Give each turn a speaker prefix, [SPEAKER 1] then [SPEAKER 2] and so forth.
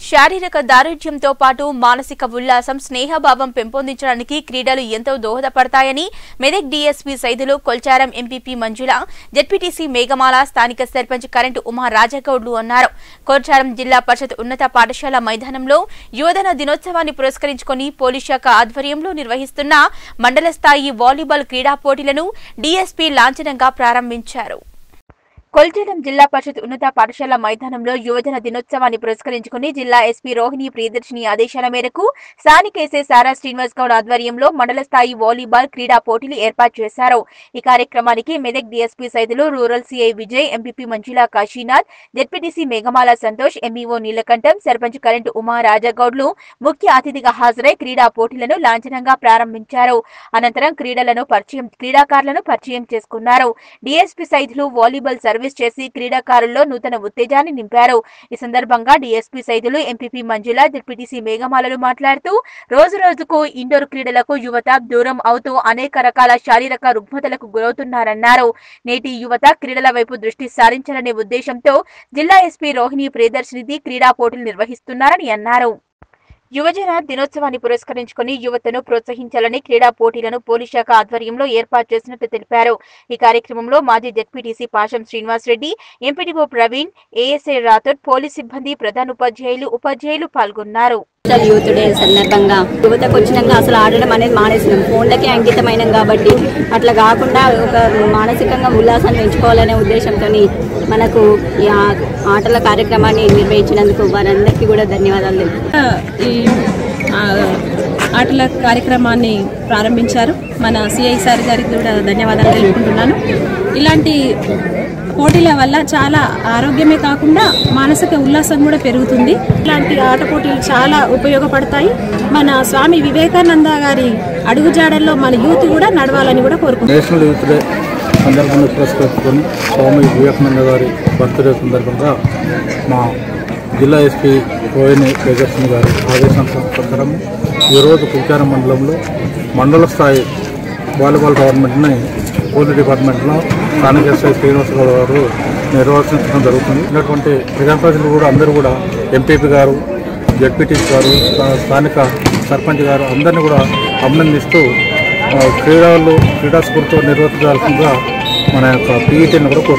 [SPEAKER 1] శారీరక దారుఢ్యంతో పాటు మానసిక ఉల్లాసం స్నేహభావం పెంపొందించడానికి క్రీడలు ఎంతో దోహదపడతాయని Medak DSP Saidulu Kolcharam MPP Manjula ZPTC Meghamala స్థానిక సర్పంచ్ కరెంటు ఉమా రాజగౌడ్లు అన్నారు. కొల్చారం జిల్లా పరిషత్ ఉన్నత పాఠశాల మైదానంలో యువజన దినోత్సవాన్ని పురస్కరించుకుని పోలీస్ శాఖ ఆధ్వర్యంలో నిర్వహిస్తున్న మండల స్థాయి వాలీబాల్ క్రీడా పోటీలను డీఎస్పీ లాంఛనంగా ప్రారంభించారు. కొల్చారం జిల్లా పరిషత్ ఉన్నత పాఠశాల మైదానంలో యువజన దినోత్సవాన్ని పురస్కరించుకుని జిల్లా ఎస్పీ రోహిణి ప్రియదర్శిని ఆదేశాల మేరకు స్థానిక ఎస్ఐ సారా శ్రీనివాస్ గౌడ్ ఆధ్వర్యంలో మండల స్థాయి వాలీబాల్ క్రీడా పోటీలు ఏర్పాటు చేశారు. ఈ కార్యక్రమానికి Medak DSP Saidulu, rural CI Vijay, MPP Manjula Kashinath, ZPTC Meghamala Santosh, MEO Neelakantham, sarpanch కరెంటు ఉమా రాజగౌడ్లు ముఖ్య అతిథిగా హాజరై క్రీడా పోటీలను లాంఛనంగా ప్రారంభించారు. అనంతరం క్రీడాకారులను పరిచయం చేసుకున్నారు. డీఎస్పీ సైదులు వాలీబాల్ సర్వీస్ చేసి క్రీడాకారుల్లో నూతన ఉత్తేజాన్ని నింపారు. ఈ సందర్భంగా DSP Saidulu, MPP Manjula, ZPTC మేఘమాలలు మాట్లాడుతూ రోజు రోజుకు ఇండోర్ క్రీడలకు యువత దూరం అవుతూ అనేక రకాల శారీరక రుగ్మతలకు గురవుతున్నారన్నారు. నేటి యువత క్రీడల వైపు దృష్టి సారించాలనే ఉద్దేశంతో జిల్లా ఎస్పీ రోహిణి ప్రియదర్శిని క్రీడా పోటీలు నిర్వహిస్తున్నారని అన్నారు. యువజన దినోత్సవాన్ని పురస్కరించుకుని యువతను ప్రోత్సహించాలని క్రీడా పోటీలను పోలీస్ శాఖ ఆధ్వర్యంలో ఏర్పాటు చేసినట్టు తెలిపారు. ఈ కార్యక్రమంలో మాజీ ZPTC Pasham Srinivas Reddy, MPDO Praveen, ASI Rathod, police సిబ్బంది, ఉపాధ్యాయులు పాల్గొన్నారు.
[SPEAKER 2] యూత్ డే సందర్భంగా యువతకు వచ్చినాక అసలు ఆడడం అనేది మానేసినాం. ఫోన్లకే అంకితమైనాం కాబట్టి అట్లా కాకుండా ఒక మానసికంగా ఉల్లాసాన్ని పెంచుకోవాలనే ఉద్దేశంతో మనకు ఈ ఆటల కార్యక్రమాన్ని నిర్వహించినందుకు వారందరికీ కూడా ధన్యవాదాలు.
[SPEAKER 3] ఈ ఆటల కార్యక్రమాన్ని ప్రారంభించారు. మన సిఐ సార్ గారికి కూడా ధన్యవాదాలు తెలుపుకుంటున్నాను. ఇలాంటి పోటీల వల్ల చాలా ఆరోగ్యమే కాకుండా మానసిక ఉల్లాసం కూడా పెరుగుతుంది. ఇలాంటి ఆట పోటీలు చాలా ఉపయోగపడతాయి. మన స్వామి వివేకానంద గారి అడుగుజాడల్లో మన యూత్ కూడా నడవాలని కూడా కోరుకుంటున్నాం.
[SPEAKER 4] నేషనల్ యూత్ డే సందర్భంగా పురస్కరించుకొని స్వామి వివేకానంద గారి బర్త్డే సందర్భంగా మా జిల్లా ఎస్పీ రోహిణి ప్రియదర్శిని గారి ఆదేశాల ప్రకారం ఈరోజు కొల్చారం మండలంలో మండల స్థాయి వాలీబాల్ టోర్నమెంట్ని పోలీస్ డిపార్ట్మెంట్లో స్థానిక ఎస్ఐ శ్రీనివాస్ గౌడ్ గారు నిర్వహించడం జరుగుతుంది. ఇటువంటి ప్రజాప్రతినిధులు కూడా అందరూ కూడా ఎంపీపీ గారు, జెడ్పీటీసీ గారు, స్థానిక సర్పంచ్ గారు అందరినీ కూడా అభినందిస్తూ క్రీడా స్ఫూర్తితో నిర్వర్తించాల్సిందిగా మన యొక్క పీఈటీని కూడా